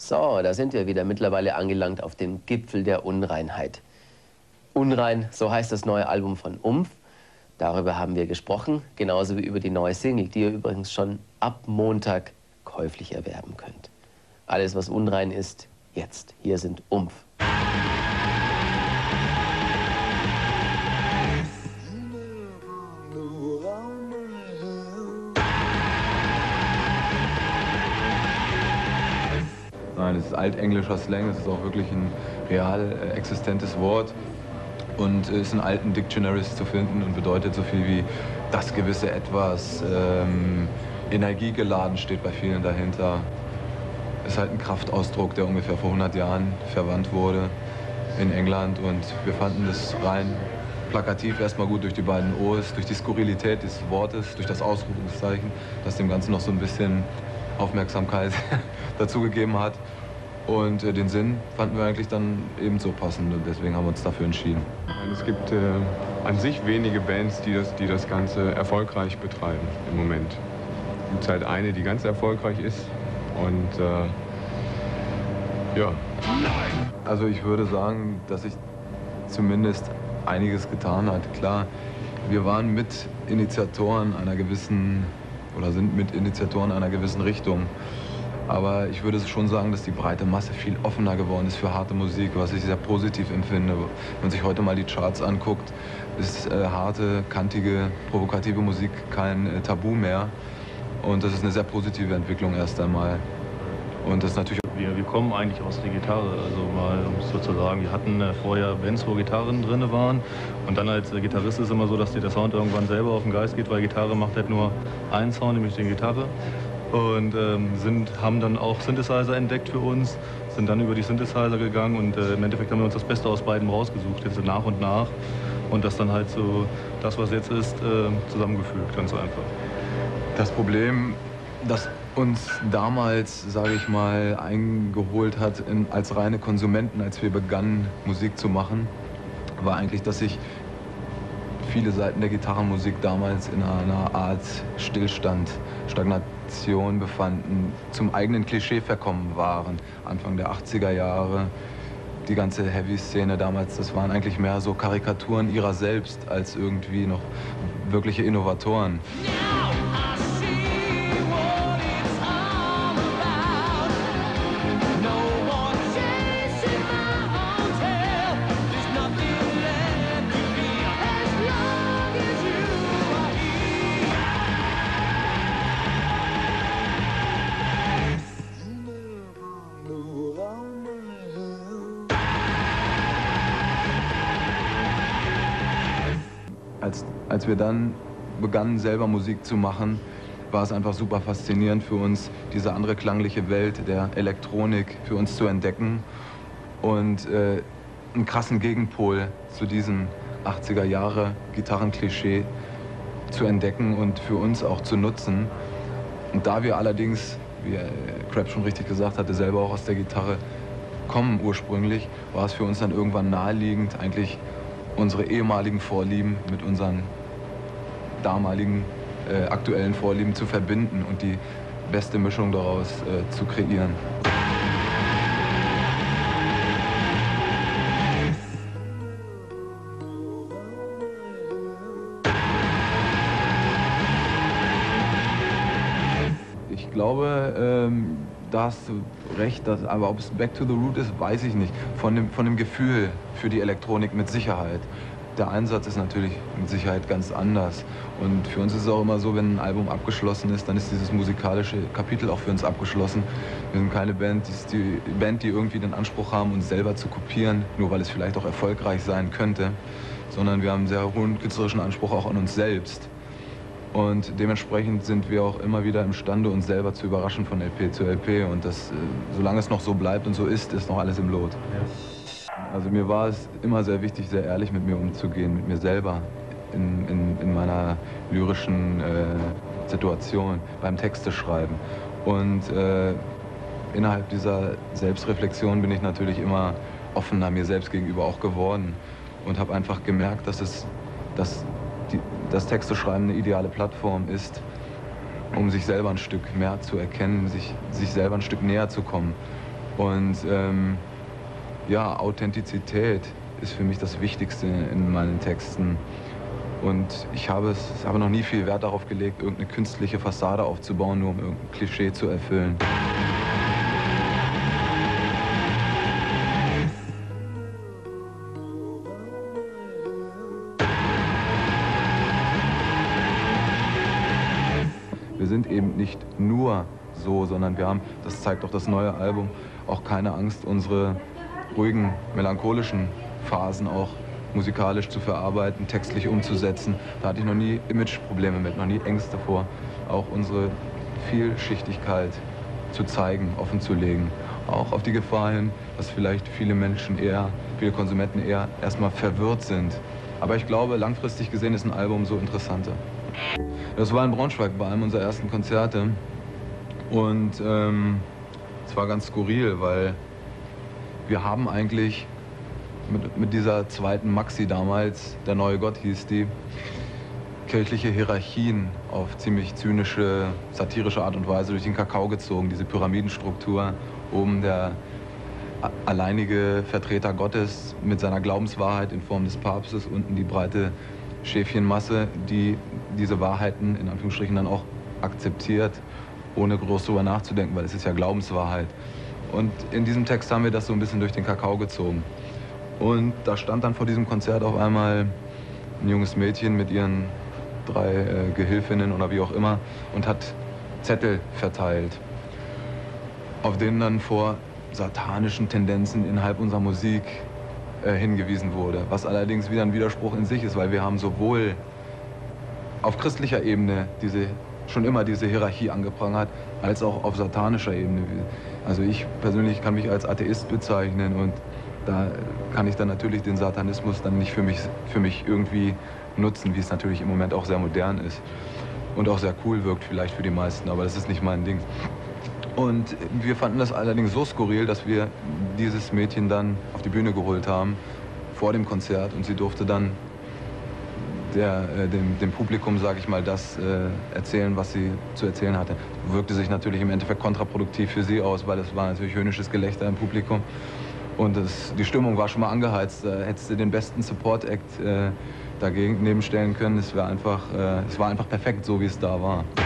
So, da sind wir wieder mittlerweile angelangt auf dem Gipfel der Unreinheit. Unrein, so heißt das neue Album von Umf. Darüber haben wir gesprochen, genauso wie über die neue Single, die ihr übrigens schon ab Montag käuflich erwerben könnt. Alles, was unrein ist, jetzt. Hier sind Umf. Nein, es ist altenglischer Slang, es ist auch wirklich ein real existentes Wort und ist in alten Dictionaries zu finden und bedeutet so viel wie das gewisse Etwas, energiegeladen steht bei vielen dahinter. Ist halt ein Kraftausdruck, der ungefähr vor 100 Jahren verwandt wurde in England und wir fanden das rein plakativ erstmal gut durch die beiden O's, durch die Skurrilität des Wortes, durch das Ausrufungszeichen, das dem Ganzen noch so ein bisschen Aufmerksamkeit dazugegeben hat. Und den Sinn fanden wir eigentlich dann ebenso passend und deswegen haben wir uns dafür entschieden. Es gibt an sich wenige Bands, die das Ganze erfolgreich betreiben im Moment. Es gibt halt eine, die ganz erfolgreich ist und ja. Also ich würde sagen, dass sich zumindest einiges getan hat. Klar, wir waren Mitinitiatoren einer gewissen oder sind Mitinitiatoren einer gewissen Richtung. Aber ich würde schon sagen, dass die breite Masse viel offener geworden ist für harte Musik, was ich sehr positiv empfinde. Wenn man sich heute mal die Charts anguckt, ist harte, kantige, provokative Musik kein Tabu mehr. Und das ist eine sehr positive Entwicklung erst einmal. Und das ist natürlich wir kommen eigentlich aus der Gitarre, also mal um es so zu sagen. Wir hatten vorher Bands, wo Gitarren drin waren. Und dann als Gitarrist ist es immer so, dass dir der Sound irgendwann selber auf den Geist geht, weil Gitarre macht halt nur einen Sound, nämlich die Gitarre. Und haben dann auch Synthesizer entdeckt für uns, sind dann über die Synthesizer gegangen und im Endeffekt haben wir uns das Beste aus beiden rausgesucht, jetzt nach und nach. Und das dann halt so, das was jetzt ist, zusammengefügt, ganz einfach. Das Problem, das uns damals, sage ich mal, eingeholt hat als reine Konsumenten, als wir begannen Musik zu machen, war eigentlich, dass sich viele Seiten der Gitarrenmusik damals in einer Art Stillstand, Stagnation befanden, zum eigenen Klischee verkommen waren. Anfang der 80er Jahre, die ganze Heavy-Szene damals, das waren eigentlich mehr so Karikaturen ihrer selbst als irgendwie noch wirkliche Innovatoren. Als wir dann begannen, selber Musik zu machen, war es einfach super faszinierend für uns, diese andere klangliche Welt der Elektronik für uns zu entdecken und einen krassen Gegenpol zu diesem 80er Jahre Gitarrenklischee zu entdecken und für uns auch zu nutzen. Und da wir allerdings, wie Crab schon richtig gesagt hatte, selber auch aus der Gitarre kommen ursprünglich, war es für uns dann irgendwann naheliegend, eigentlich unsere ehemaligen Vorlieben mit unseren damaligen aktuellen Vorlieben zu verbinden und die beste Mischung daraus zu kreieren. Ich glaube, da hast du recht, aber ob es Back to the Root ist, weiß ich nicht. Von dem Gefühl für die Elektronik mit Sicherheit. Der Einsatz ist natürlich mit Sicherheit ganz anders. Und für uns ist es auch immer so, wenn ein Album abgeschlossen ist, dann ist dieses musikalische Kapitel auch für uns abgeschlossen. Wir sind keine Band, die irgendwie den Anspruch haben, uns selber zu kopieren, nur weil es vielleicht auch erfolgreich sein könnte, sondern wir haben einen sehr hohen künstlerischen Anspruch auch an uns selbst. Und dementsprechend sind wir auch immer wieder imstande, uns selber zu überraschen von LP zu LP. Und das, solange es noch so bleibt und so ist noch alles im Lot. Ja. Also mir war es immer sehr wichtig, sehr ehrlich mit mir umzugehen, mit mir selber in meiner lyrischen Situation, beim Texte schreiben. Und innerhalb dieser Selbstreflexion bin ich natürlich immer offener mir selbst gegenüber auch geworden und habe einfach gemerkt, dass das Texteschreiben eine ideale Plattform ist, um sich selber ein Stück mehr zu erkennen, sich selber ein Stück näher zu kommen. Und ja, Authentizität ist für mich das Wichtigste in meinen Texten. Und ich habe noch nie viel Wert darauf gelegt, irgendeine künstliche Fassade aufzubauen, nur um irgendein Klischee zu erfüllen. Wir sind eben nicht nur so, sondern wir haben, das zeigt auch das neue Album, auch keine Angst, unsere ruhigen, melancholischen Phasen auch musikalisch zu verarbeiten, textlich umzusetzen. Da hatte ich noch nie Imageprobleme mit, noch nie Ängste vor, auch unsere Vielschichtigkeit zu zeigen, offen zu legen. Auch auf die Gefahr hin, dass vielleicht viele Konsumenten eher erstmal verwirrt sind. Aber ich glaube, langfristig gesehen ist ein Album so interessanter. Das war in Braunschweig bei einem unserer ersten Konzerte und es war ganz skurril, weil wir haben eigentlich mit dieser zweiten Maxi damals, Der neue Gott hieß die, kirchliche Hierarchien auf ziemlich zynische, satirische Art und Weise durch den Kakao gezogen. Diese Pyramidenstruktur, oben der alleinige Vertreter Gottes mit seiner Glaubenswahrheit in Form des Papstes, unten die breite Schäfchenmasse, die diese Wahrheiten in Anführungsstrichen dann auch akzeptiert, ohne groß drüber nachzudenken, weil es ist ja Glaubenswahrheit. Und in diesem Text haben wir das so ein bisschen durch den Kakao gezogen. Und da stand dann vor diesem Konzert auf einmal ein junges Mädchen mit ihren 3 Gehilfinnen oder wie auch immer und hat Zettel verteilt, auf denen dann vor satanischen Tendenzen innerhalb unserer Musik hingewiesen wurde. Was allerdings wieder ein Widerspruch in sich ist, weil wir haben sowohl auf christlicher Ebene schon immer diese Hierarchie angeprangert, als auch auf satanischer Ebene. Also ich persönlich kann mich als Atheist bezeichnen und da kann ich dann natürlich den Satanismus dann nicht für mich irgendwie nutzen, wie es natürlich im Moment auch sehr modern ist und auch sehr cool wirkt vielleicht für die meisten, aber das ist nicht mein Ding. Und wir fanden das allerdings so skurril, dass wir dieses Mädchen dann auf die Bühne geholt haben vor dem Konzert und sie durfte dann dem Publikum, sage ich mal, das erzählen, was sie zu erzählen hatte. Wirkte sich natürlich im Endeffekt kontraproduktiv für sie aus, weil es war natürlich höhnisches Gelächter im Publikum. Und die Stimmung war schon mal angeheizt. Da hättest du den besten Support-Act dagegen nebenstellen können. Es war einfach perfekt, so wie es da war.